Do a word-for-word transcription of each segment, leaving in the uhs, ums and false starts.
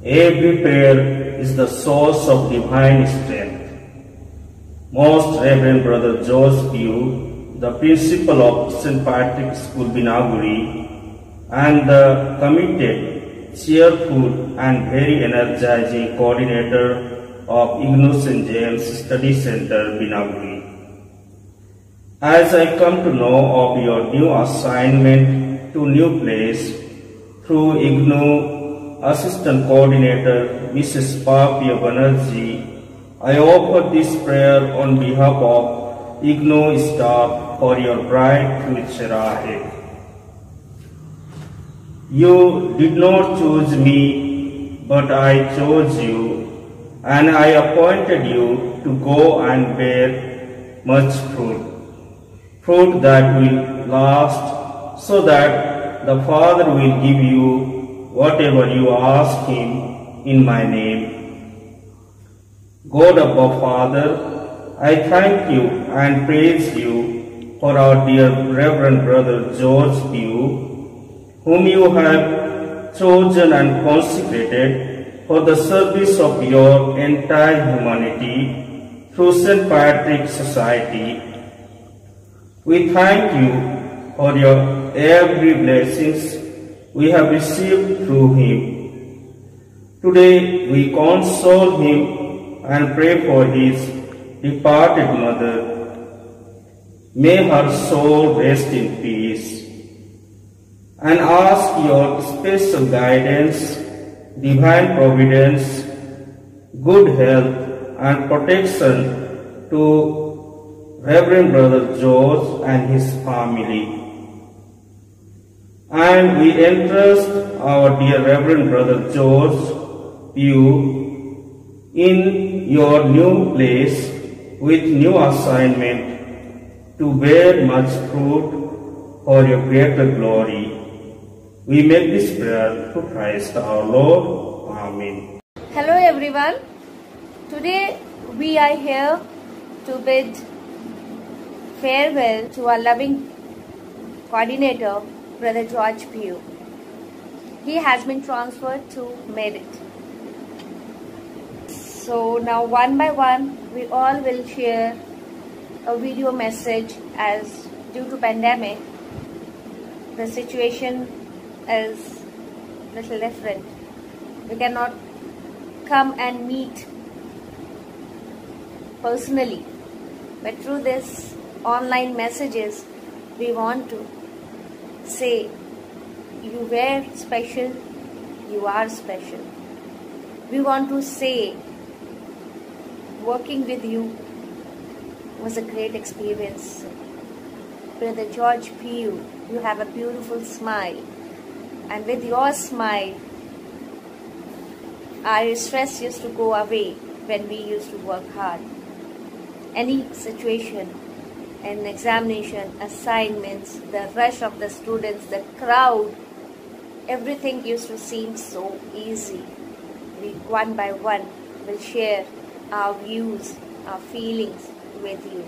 Every prayer is the source of divine strength. Most Reverend Brother George Pugh, the principal of Saint Patrick's School, Binaguri, and the committed, cheerful, and very energizing coordinator of I G N O Saint James Study Center, Binaguri. As I come to know of your new assignment to new place through I G N O Assistant Coordinator Missus Papia Banerjee, I offer this prayer on behalf of I G N O staff for your bright future ahead. You did not choose me, but I chose you, and I appointed you to go and bear much fruit, fruit that will last, so that the Father will give you whatever you ask Him in my name. God above Father, I thank you and praise you for our dear Reverend Brother George Pugh, whom you have chosen and consecrated for the service of your entire humanity through Saint Patrick's Society. We thank you for your every blessings we have received through him. Today we console him and pray for his departed mother. May her soul rest in peace, and ask your special guidance, divine providence, good health and protection to Reverend Brother George and his family. And we entrust our dear Reverend Brother George Pugh in your new place with new assignment to bear much fruit for your greater glory. We make this prayer through Christ our Lord. Amen. Hello everyone. Today we are here to bid farewell to our loving coordinator, Brother George Pugh. He has been transferred to Merit. So now one by one we all will share a video message, as due to pandemic the situation is little different. We cannot come and meet personally, but through this online messages we want to say you were special, you are special. We want to say working with you was a great experience. Brother George Pugh, you have a beautiful smile, and with your smile our stress used to go away when we used to work hard. Any situation, an examination, assignments, the rush of the students, the crowd, everything used to seem so easy. We one by one will share our views, our feelings with you.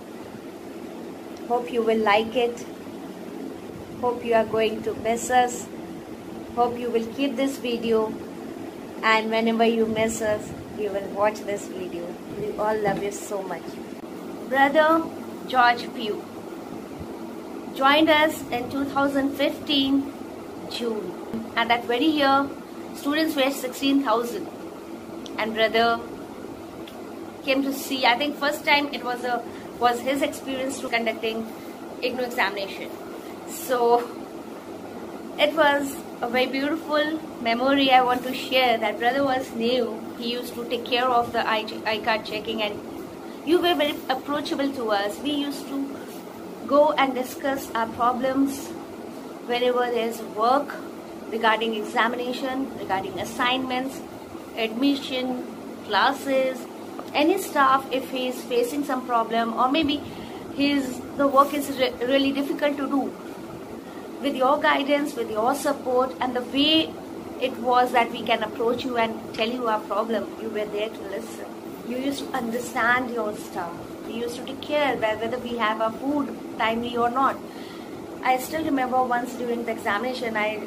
Hope you will like it. Hope you are going to miss us. Hope you will keep this video, and whenever you miss us, you will watch this video. We all love you so much. Brother George Pugh joined us in two thousand fifteen June. At that very year, students were sixteen thousand, and brother came to see, I think first time it was a was his experience to conducting I G N O examination. So it was a very beautiful memory I want to share. That brother was new. He used to take care of the I card checking, and you were very approachable to us. We used to go and discuss our problems whenever there's work regarding examination, regarding assignments, admission, classes, any staff if he is facing some problem, or maybe his the work is re really difficult to do. With your guidance, with your support, and the way it was that we can approach you and tell you our problem, you were there to listen. You used to understand your staff. You used to take care whether we have our food timely or not. I still remember once during the examination I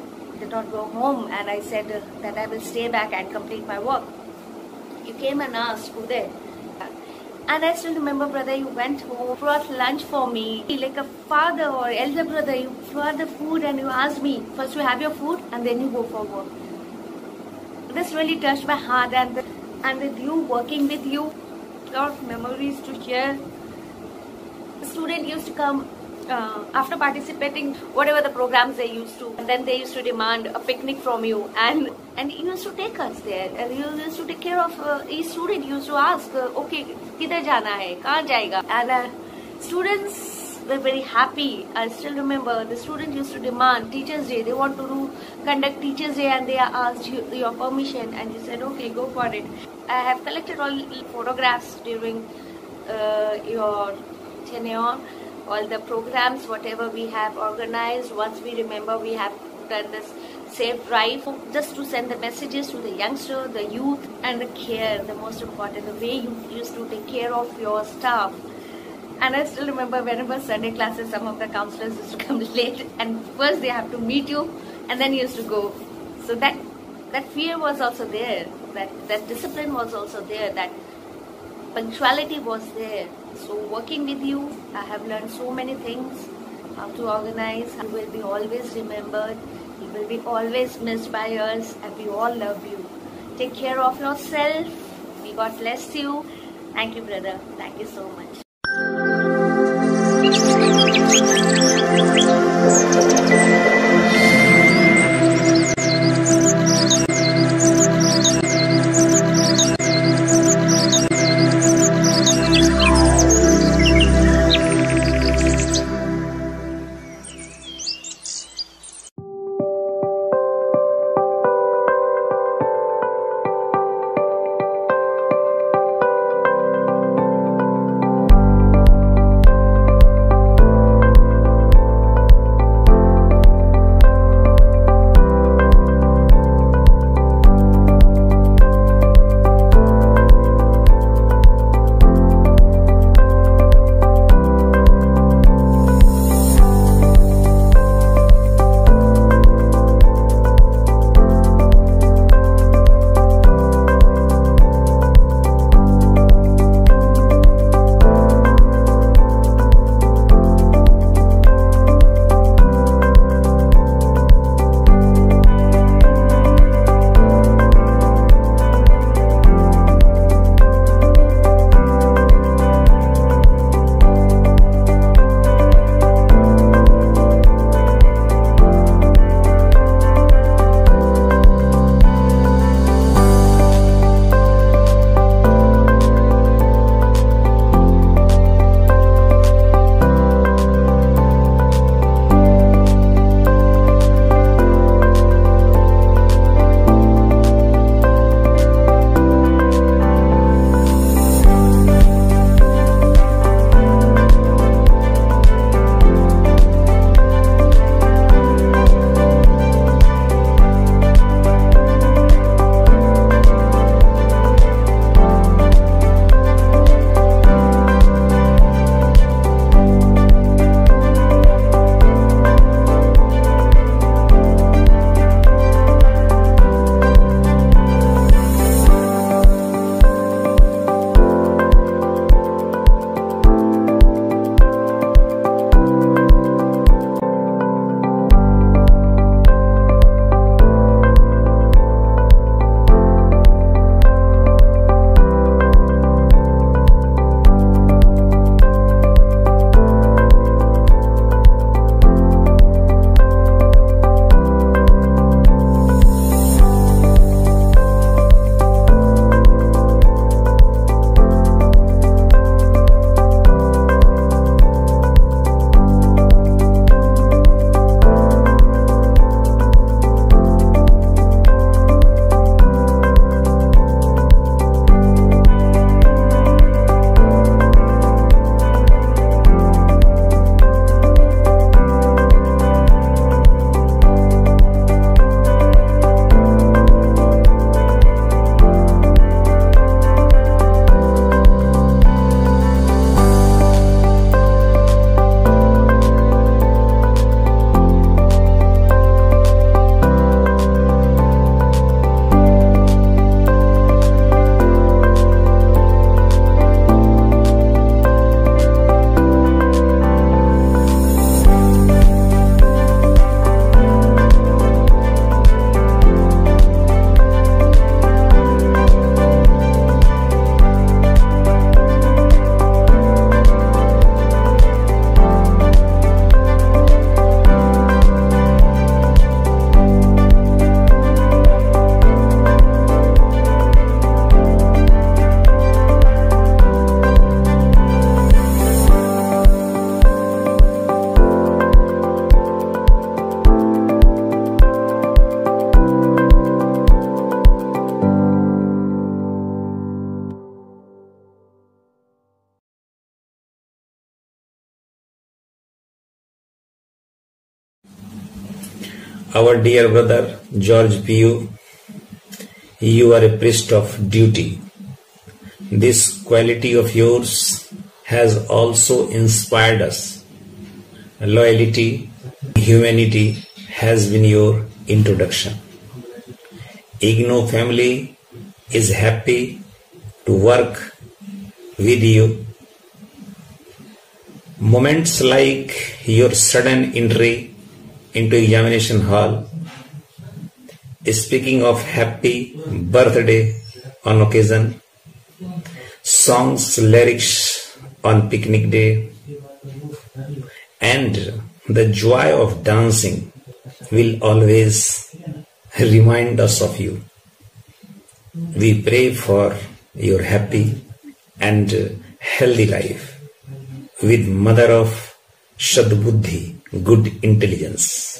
did not go home, and I said uh, that I will stay back and complete my work. You came and asked, Uday. And I still remember, brother, you went home, brought lunch for me. Like a father or elder brother, you brought the food and you asked me, first you have your food and then you go for work. This really touched my heart, and, and with you, working with you, a lot of memories to share. The student used to come uh, after participating, whatever the programs they used to, and then they used to demand a picnic from you, and and you used to take us there, and you used to take care of uh, each student. You used to ask, uh, okay, किधर जाना है, कहाँ जाएगा, and uh, students were very happy. I still remember the students used to demand Teachers' Day. They want to do conduct Teachers' Day, and they asked you, your permission, and you said, okay, go for it. I have collected all photographs during uh, your tenure, all the programs, whatever we have organized. Once we remember, we have done this safe drive just to send the messages to the youngster, the youth, and the care, the most important, the way you used to take care of your staff. And I still remember whenever Sunday classes, some of the counselors used to come late, and first they have to meet you, and then you used to go. So that that fear was also there, that, that discipline was also there, that punctuality was there. So working with you, I have learned so many things, how to organize. You will be always remembered, you will be always missed by us, and we all love you. Take care of yourself. May God bless you. Thank you, brother. Thank you so much. Our dear brother George Pugh, you are a priest of duty. This quality of yours has also inspired us. Loyalty, humanity has been your introduction. I G N U family is happy to work with you. Moments like your sudden entry into examination hall, speaking of happy birthday on occasion, songs, lyrics on picnic day, and the joy of dancing will always remind us of you. We pray for your happy and healthy life with mother of Shadbuddhi, good intelligence.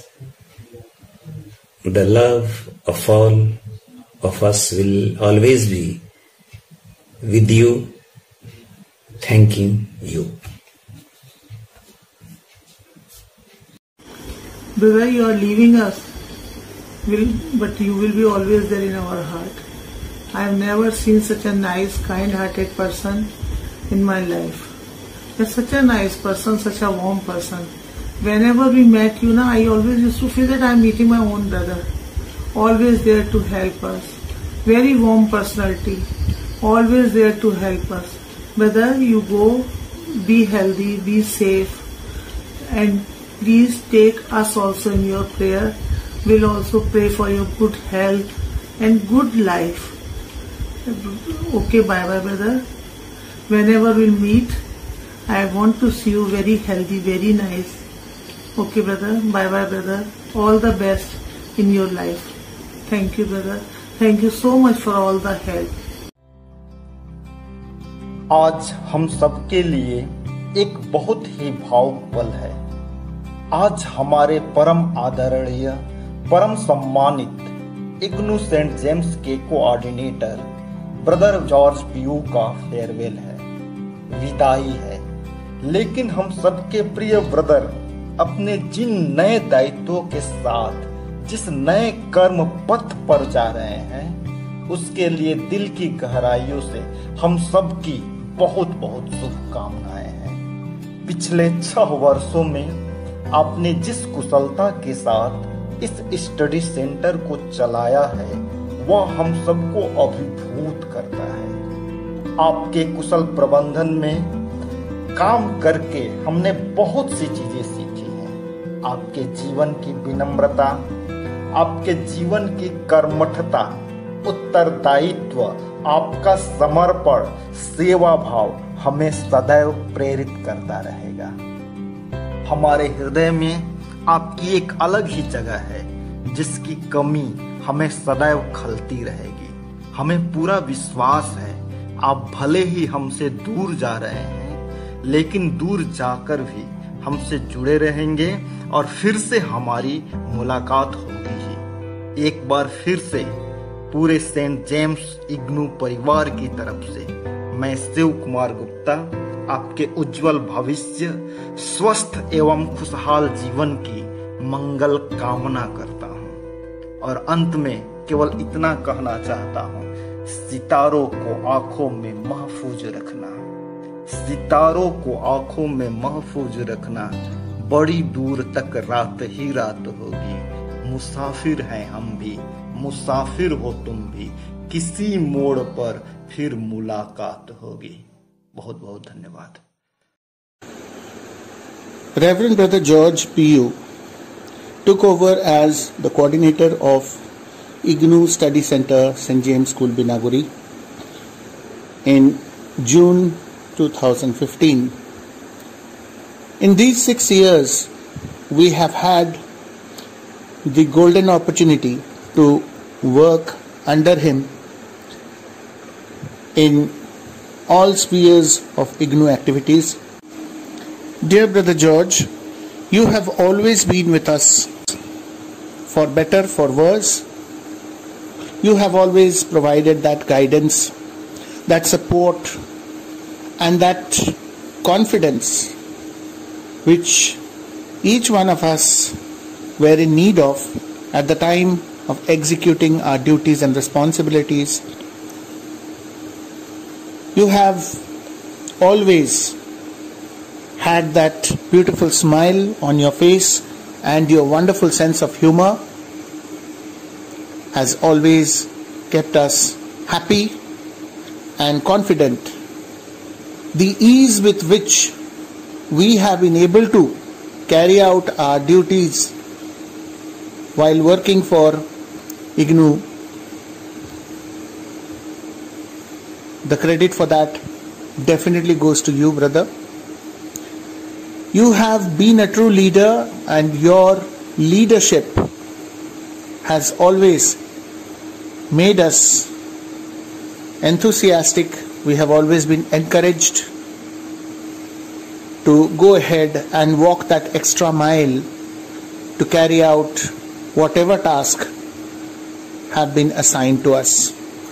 The love of all of us will always be with you, thanking you. Brother, you are leaving us, will, but you will be always there in our heart. I have never seen such a nice, kind-hearted person in my life. You're such a nice person, such a warm person. Whenever we met you, na, I always used to feel that I am meeting my own brother. Always there to help us. Very warm personality. Always there to help us. Brother, you go, be healthy, be safe, and please take us also in your prayer. We'll also pray for your good health and good life. Okay, bye bye brother. Whenever we'll meet, I want to see you very healthy, very nice. Okay brother, bye bye brother. All the best in your life. Thank you brother. Thank you so much for all the help. आज हम सबके लिए एक बहुत ही भावुक पल है। आज हमारे परम आदरणीय, परम सम्मानित इग्नू सेंट जेम्स के कोऑर्डिनेटर ब्रदर जॉर्ज पीयू का फेयरवेल है, विदाई है। लेकिन हम सबके प्रिय ब्रदर अपने जिन नए दायित्वों के साथ जिस नए कर्म पथ पर जा रहे हैं, उसके लिए दिल की गहराइयों से हम सबकी बहुत बहुत शुभकामनाएं हैं। पिछले छह वर्षों में आपने जिस कुशलता के साथ इस स्टडी सेंटर को चलाया है, वह हम सबको अभिभूत करता है। आपके कुशल प्रबंधन में काम करके हमने बहुत सी चीजें सीखी हैं। आपके जीवन की विनम्रता, आपके जीवन की कर्मठता, उत्तरदायित्व, आपका समर्पण, सेवा भाव हमें सदैव प्रेरित करता रहेगा। हमारे हृदय में आपकी एक अलग ही जगह है, जिसकी कमी हमें सदैव खलती रहेगी। हमें पूरा विश्वास है आप भले ही हमसे दूर जा रहे हैं, लेकिन दूर जाकर भी हमसे जुड़े रहेंगे और फिर से हमारी मुलाकात होगी ही। एक बार फिर से पूरे सेंट जेम्स इग्नू परिवार की तरफ से मैं शिव कुमार गुप्ता आपके उज्जवल भविष्य, स्वस्थ एवं खुशहाल जीवन की मंगल कामना करता हूँ। और अंत में केवल इतना कहना चाहता हूँ, सितारों को आंखों में महफूज रखना, सितारों को आंखों में महफूज रखना, बड़ी दूर तक रात ही रात होगी। मुसाफिर हैं हम भी, मुसाफिर हो तुम भी, किसी मोड़ पर फिर मुलाकात होगी। बहुत बहुत धन्यवाद। Reverend Brother George Pugh took over as the coordinator of I G N U Study Center, Saint James School, Binaguri in June two thousand fifteen. In these six years, we have had the golden opportunity to work under him in all spheres of I G N U activities. Dear Brother George, you have always been with us, for better, for worse. You have always provided that guidance, that support, and that confidence which each one of us were in need of at the time of executing our duties and responsibilities. You have always had that beautiful smile on your face, and your wonderful sense of humor has always kept us happy and confident. The ease with which we have been able to carry out our duties while working for I G N U, the credit for that definitely goes to you, brother. You have been a true leader, and your leadership has always made us enthusiastic. We have always been encouraged to go ahead and walk that extra mile to carry out whatever task have been assigned to us.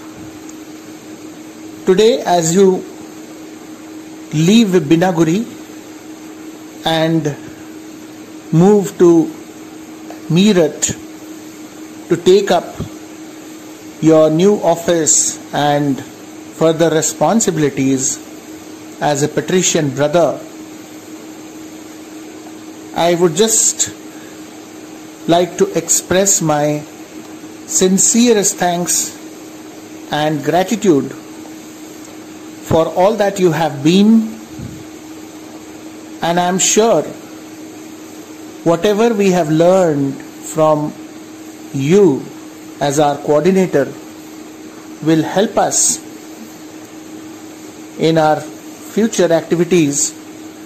Today, as you leave Binaguri and move to Meerut to take up your new office and further responsibilities as a patrician brother, I would just like to express my sincerest thanks and gratitude for all that you have been. And I am sure whatever we have learned from you as our coordinator will help us in our future activities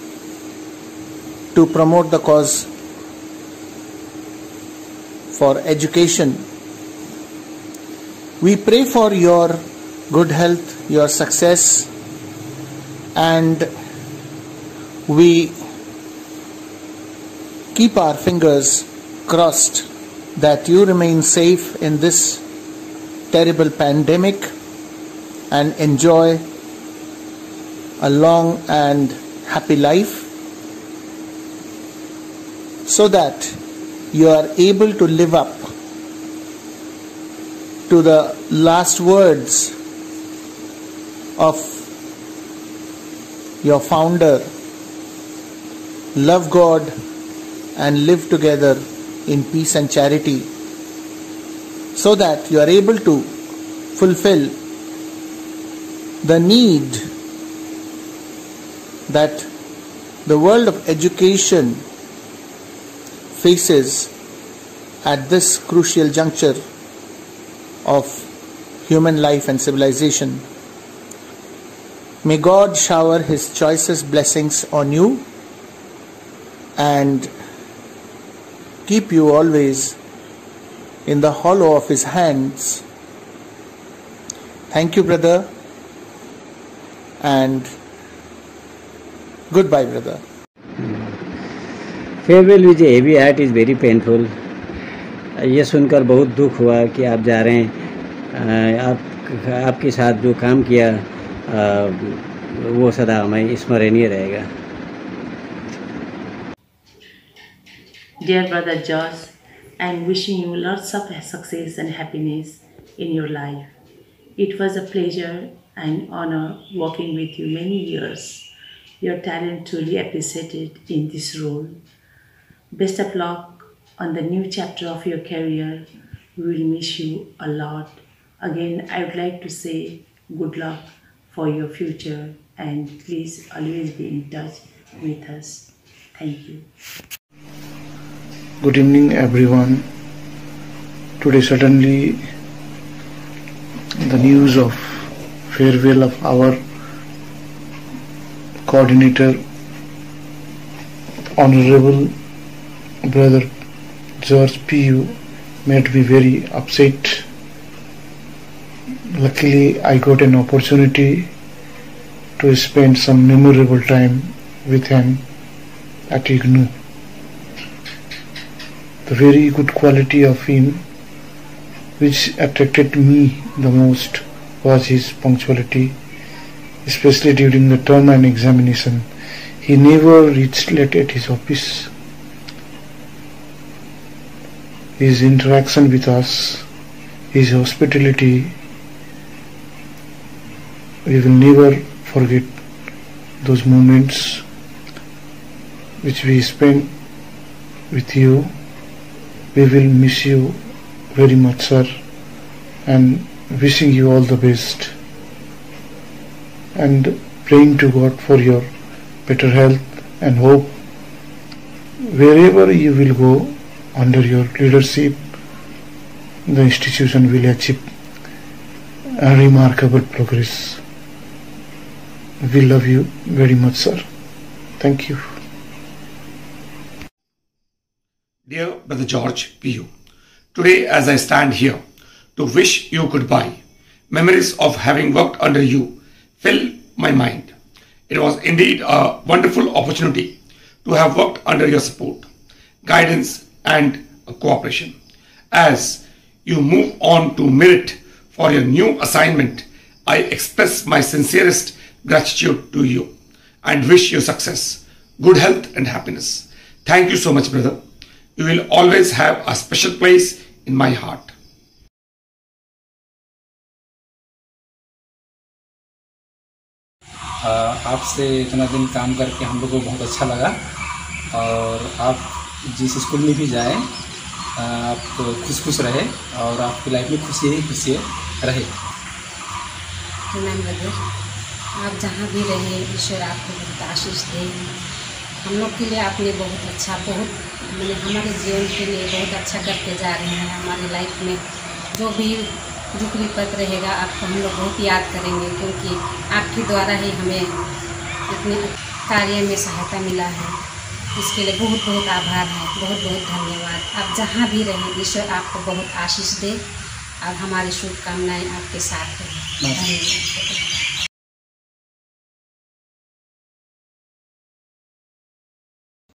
to promote the cause for education. We pray for your good health, your success, and we keep our fingers crossed that you remain safe in this terrible pandemic and enjoy a long and happy life, so that you are able to live up to the last words of your founder: love God and live together in peace and charity, so that you are able to fulfill the need that the world of education faces at this crucial juncture of human life and civilization. May God shower His choicest blessings on you and keep you always in the hollow of His hands. Thank you, brother, and goodbye, brother. Farewell with a heavy heart is very painful. ये सुनकर बहुत दुख हुआ कि आप जा रहे हैं. आप आपके साथ जो काम किया वो सदा हमें स्मरणीय रहेगा. Dear brother George, I am wishing you lots of success and happiness in your life. It was a pleasure and honor working with you many years. Your talent truly appreciated in this role. Best of luck on the new chapter of your career. We will miss you a lot. Again, I would like to say good luck for your future, and please always be in touch with us. Thank you. Good evening, everyone. Today suddenly the news of farewell of our coordinator, Honorable Brother George P U, made me very upset. Luckily, I got an opportunity to spend some memorable time with him at I G N U. The very good quality of him which attracted me the most was his punctuality, especially during the term and examination. He never reached late at his office. his interaction with us, his hospitality. We will never forget those moments which we spent with you. We will miss you very much, sir, and wishing you all the best and praying to God for your better health, and hope wherever you will go under your leadership, the institution will achieve a remarkable progress. We love you very much, sir. Thank you. Dear Brother George P U, today as I stand here to wish you goodbye, memories of having worked under you fill my mind. It was indeed a wonderful opportunity to have worked under your support, guidance and cooperation. As you move on to merit for your new assignment, I express my sincerest gratitude to you and wish you success, good health and happiness. Thank you so much, brother. You will always have a special place in my heart. आपसे इतना दिन काम करके हम लोग को बहुत अच्छा लगा, और आप जिस स्कूल में भी जाएं आप खुश खुश रहे और आपकी लाइफ में खुशी ही खुशी रहे। आप जहाँ भी रहे ईश्वर आपको बहुत आशीष दे। हम लोग के लिए आपने बहुत अच्छा, बहुत मैंने हमारे जीवन के लिए बहुत अच्छा करके जा रहे हैं। हमारी लाइफ में जो भी दुख विपत रहेगा आपको हम लोग बहुत याद करेंगे, क्योंकि आपके द्वारा ही हमें इतने कार्य में सहायता मिला है। इसके लिए बहुत बहुत आभार है, बहुत बहुत धन्यवाद। आप जहाँ भी रहें ईश्वर आपको बहुत आशीष दे और हमारी शुभकामनाएं आपके साथ हैं। धन्यवाद।